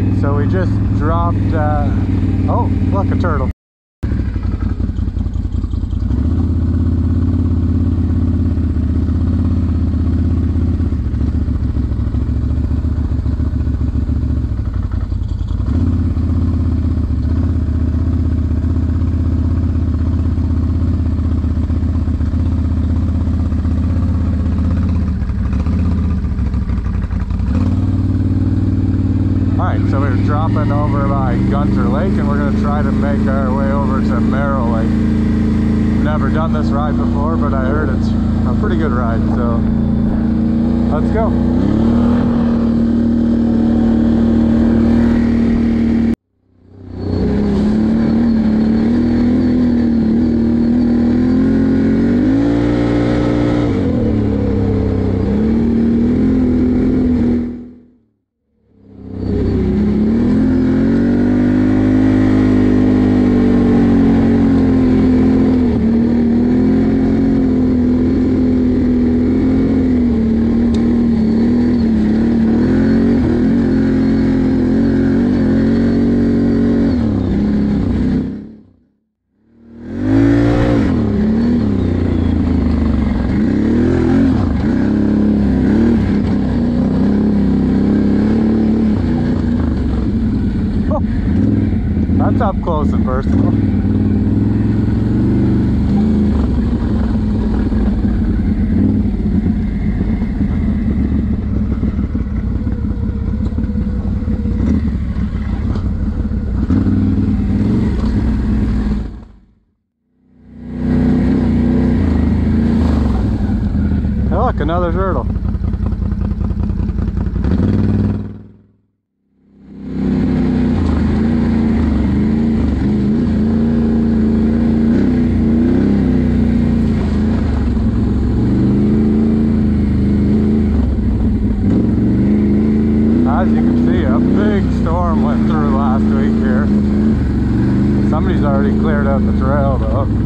Alright, so we just dropped, oh, look, a turtle. So we're dropping over by Gunter Lake and we're going to try to make our way over to Merrill Lake. Never done this ride before, but I heard it's a pretty good ride, so let's go. That's up close and personal. Hey, look, another turtle. As you can see, a big storm went through last week here. Somebody's already cleared out the trail though.